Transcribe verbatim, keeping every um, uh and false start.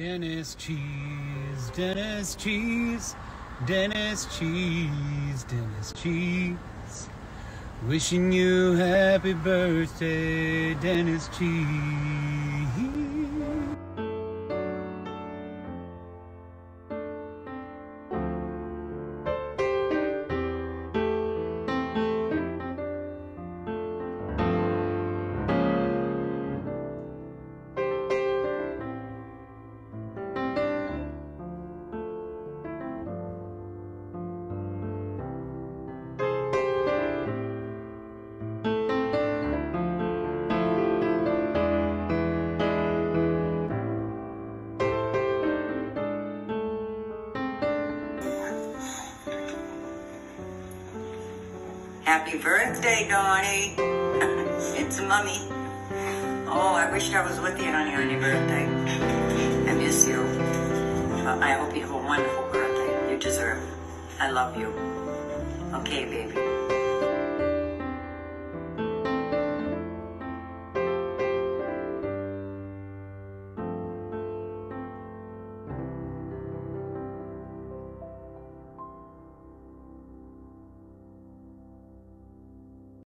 Dennis Cheese, Dennis Cheese, Dennis Cheese, Dennis Cheese. Wishing you happy birthday, Dennis Cheese. Happy birthday, Donnie. It's Mummy. Oh, I wish I was with you on your birthday. I miss you. But I hope you have a wonderful birthday. You deserve it. I love you. Okay, baby.